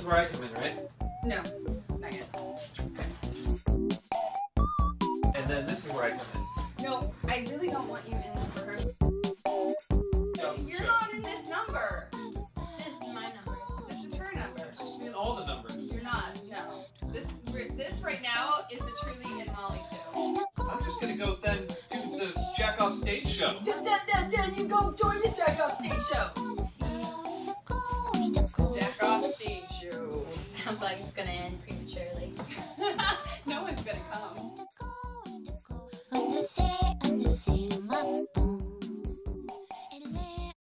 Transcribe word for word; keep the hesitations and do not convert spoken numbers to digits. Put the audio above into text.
where I come in, right? No, not yet. And then this is where I come in. No, I really don't want you in this rehearsal. You're not in this number. This is my number. This is her number. I'm supposed to be in all the numbers. You're not. No. This this right now is the Truly and Molly show. I'm just gonna go then do the Jack Off Stage show. Then, then, then, then you go join the Jack Off Stage show. Jack Off Stage show. Sounds like it's gonna end pretty